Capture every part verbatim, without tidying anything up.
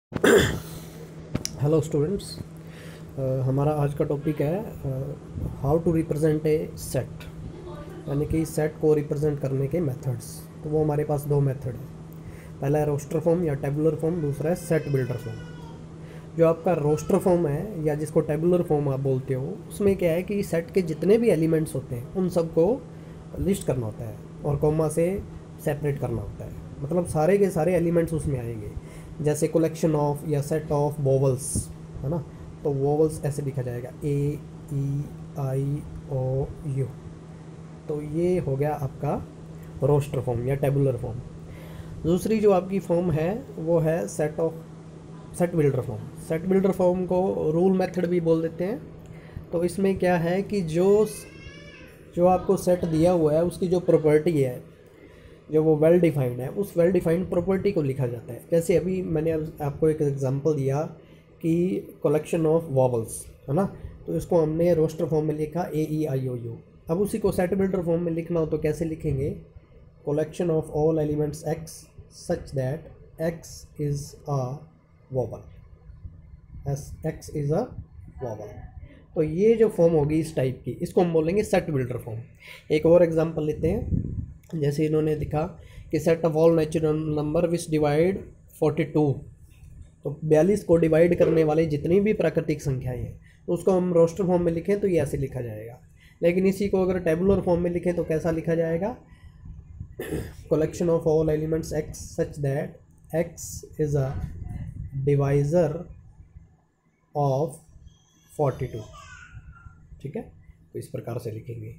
Hello students. हमारा आज का टॉपिक है how to represent a set, यानी कि सेट को रिप्रेजेंट करने के मेथड्स। तो वो हमारे पास दो मेथड है, पहला है रोस्टर फॉर्म या टेबुलर फॉर्म, दूसरा है सेट बिल्डर फॉर्म। जो आपका रोस्टर फॉर्म है या जिसको टेबुलर फॉर्म आप बोलते हो, उसमें क्या है कि सेट के जितने भी एलिमेंट्स होते हैं उन सबको लिस्ट करना होता है और कॉमा से सेपरेट करना होता है। मतलब सारे के सारे एलिमेंट्स उसमें आएंगे, जैसे कलेक्शन ऑफ या सेट ऑफ वोवल्स है ना। तो वोवल्स ऐसे लिखा जाएगा ए ई आई ओ यू। तो ये हो गया आपका रोस्टर फॉर्म या टेबुलर फॉर्म। दूसरी जो आपकी फॉर्म है वो है set of set builder form. Set builder form को रूल मेथड भी बोल देते हैं। तो इसमें क्या है कि जो जो आपको सेट दिया हुआ है उसकी जो प्रॉपर्टी है, जो वो वेल डिफाइंड है, उस वेल डिफाइंड प्रॉपर्टी को लिखा जाता है। जैसे अभी मैंने आपको एक एग्जांपल दिया कि कलेक्शन ऑफ वॉवल्स है ना, तो इसको हमने रोस्टर फॉर्म में लिखा ए ई आई ओ यू। अब उसी को सेट बिल्डर फॉर्म में लिखना हो तो कैसे लिखेंगे? Collection of all elements x such that x is a vowel, S x is a vowel. तो ये जो फॉर्म होगी इस टाइप की, इसको हम बोलेंगे सेट बिल्डर फॉर्म। एक और एग्जांपल लेते हैं। जैसे इन्होंने लिखा कि set of all natural number which divide forty two. तो बयालीस को डिवाइड करने वाले जितनी भी प्राकृतिक संख्याएं हैं तो उसको हम रोस्टर फॉर्म में लिखें तो ये ऐसे लिखा जाएगा। लेकिन इसी को अगर टेबुलर फॉर्म में लिखें तो कैसा लिखा जाएगा? Collection of all elements x such that x is a divisor of forty two. ठीक है, तो इस प्रकार से लिखेंगे।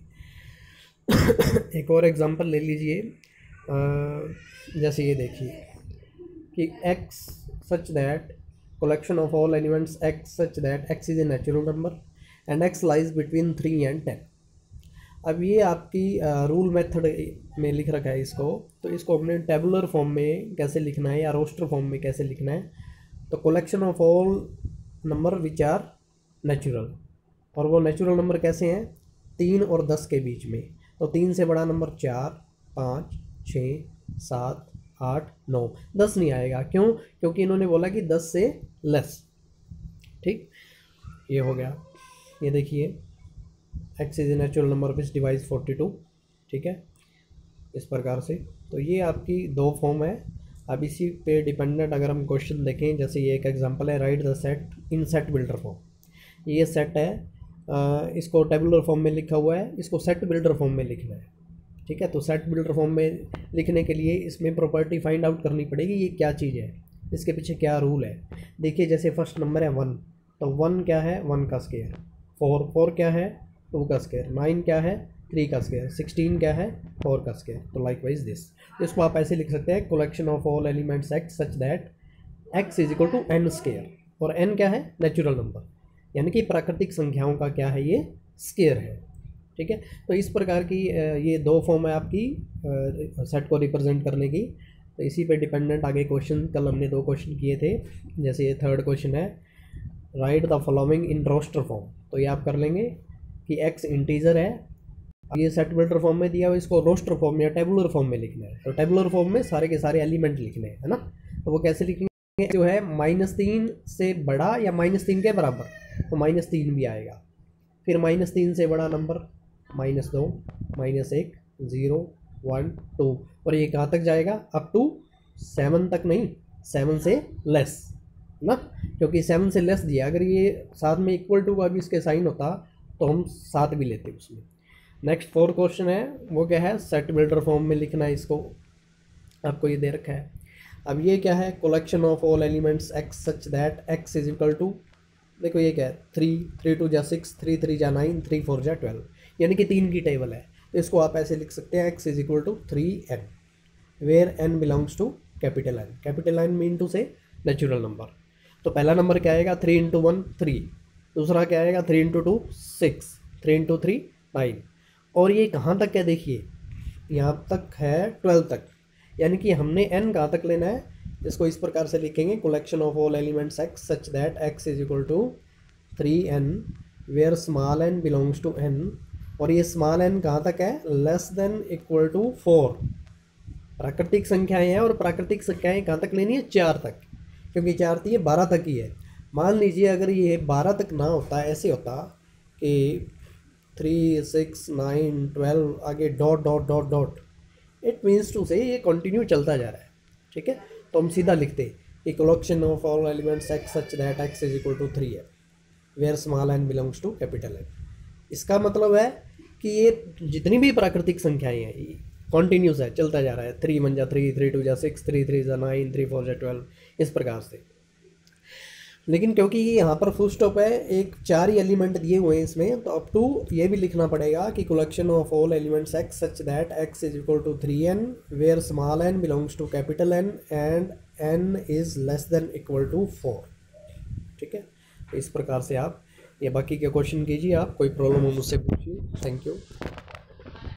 एक और एग्जांपल ले लीजिए। जैसे ये देखिए कि x such that collection of all elements x such that x is a natural number and x lies between three and ten. अब ये आपकी रूल मेथड में लिख रखा है इसको, तो इसको हमने टेबुलर फॉर्म में कैसे लिखना है या रोस्टर फॉर्म में कैसे लिखना है? तो collection of all number which are natural, और वो नेचुरल नंबर कैसे हैं? तीन और दस के बीच में। तो तीन से बड़ा नंबर चार, पाँच, छः, सात, आठ, नौ, दस नहीं आएगा। क्यों? क्योंकि इन्होंने बोला कि दस से लेस। ठीक, ये हो गया। ये देखिए x is a natural number which divides forty two. ठीक है, इस प्रकार से। तो ये आपकी दो फॉर्म है। अब इसी पे डिपेंडेंट अगर हम क्वेश्चन देखें, जैसे ये एक एग्जांपल है, right the set in set builder form. ये सेट है, आ, इसको टेबुलर फॉर्म में लिखा हुआ है, इसको सेट बिल्डर फॉर्म में लिखना है। ठीक है, तो सेट बिल्डर फॉर्म में लिखने के लिए इसमें प्रॉपर्टी फाइंड आउट करनी पड़ेगी, ये क्या चीज़ है, इसके पीछे क्या रूल है। देखिए जैसे फर्स्ट नंबर है वन, तो वन क्या है? वन का स्केयर। फोर, फोर क्या है? टू का स्केयर। नाइन क्या है? थ्री का स्केयर। सिक्सटीन क्या है? फोर का स्केयर। तो लाइक वाइज दिस, इसको आप ऐसे लिख सकते हैं, collection of all elements x such that x is equal to n square. और एन क्या है? नेचुरल नंबर, यानी कि प्राकृतिक संख्याओं का क्या है? ये स्केयर है। ठीक है, तो इस प्रकार की ये दो फॉर्म है आपकी सेट को रिप्रेजेंट करने की। तो इसी पे डिपेंडेंट आगे क्वेश्चन, कल हमने दो क्वेश्चन किए थे। जैसे ये थर्ड क्वेश्चन है, right the following in roster form. तो ये आप कर लेंगे कि x इंटीजर है, ये सेट बिल्डर फॉर्म में दिया हुआ, इसको रोस्टर फॉर्म या टेबुलर फॉर्म में लिखना है। तो टेबुलर फॉर्म में सारे के सारे एलिमेंट लिखने हैं, है ना। तो वो कैसे लिखेंगे? जो है माइनस तीन से बड़ा या माइनस तीन के बराबर, तो माइनस तीन भी आएगा। फिर माइनस तीन से बड़ा नंबर माइनस दो, माइनस एक, ज़ीरो, वन, टू, और ये कहाँ तक जाएगा? अप टू सेवन तक। नहीं, सेवन से लेस ना, क्योंकि सेवन से लेस दिया। अगर ये साथ में इक्वल टू का भी इसके साइन होता तो हम सात भी लेते उसमें। नेक्स्ट फोर क्वेश्चन है, वो क्या है? सेट बिल्डर फॉर्म में लिखना है इसको, आपको ये दे रखा है। अब ये क्या है? Collection of all elements x such that x is equal to, देखो ये क्या है? थ्री, थ्री टू जा सिक्स, थ्री थ्री जा नाइन, थ्री फोर जा ट्वेल्व, यानी कि तीन की टेबल है। तो इसको आप ऐसे लिख सकते हैं, x is equal to three n, where n belongs to capital n. Capital n mean to say natural number. तो पहला नंबर क्या आएगा? थ्री इंटू वन थ्री, दूसरा क्या आएगा? Three into two six, three into three nine, और ये कहाँ तक है? देखिए यहाँ तक है ट्वेल्व तक, यानी कि हमने n कहाँ तक लेना है? इसको इस प्रकार से लिखेंगे, collection of all elements x such that x is equal to three n, where small n belongs to n, और ये स्मॉल n कहाँ तक है? Less than equal to four. प्राकृतिक संख्याएं हैं और प्राकृतिक संख्याएं कहाँ तक लेनी है? चार तक। क्योंकि चार थी, ये बारह तक ही है। मान लीजिए अगर ये बारह तक ना होता, ऐसे होता कि थ्री सिक्स नाइन ट्वेल्व आगे dot dot dot dot, it means to say ये कंटिन्यू चलता जा रहा है। ठीक है, तो हम सीधा लिखते कि collection of all elements x such that x is equal to three है where small n belongs to capital n. इसका मतलब है कि ये जितनी भी प्राकृतिक संख्याएं हैं ये कॉन्टीन्यूस है, चलता जा रहा है। थ्री वन जा थ्री, थ्री टू जा सिक्स, थ्री थ्री जा नाइन, थ्री फोर जा ट्वेल्व, इस प्रकार से। लेकिन क्योंकि ये यहाँ पर फुल स्टॉप है, एक चार ही एलिमेंट दिए हुए हैं इसमें, तो अप टू ये भी लिखना पड़ेगा कि collection of all elements x such that x is equal to three n where small n belongs to capital n and n is less than equal to four. ठीक है, तो इस प्रकार से आप ये बाकी के क्वेश्चन कीजिए। आप कोई प्रॉब्लम हो मुझसे पूछिए। Thank you.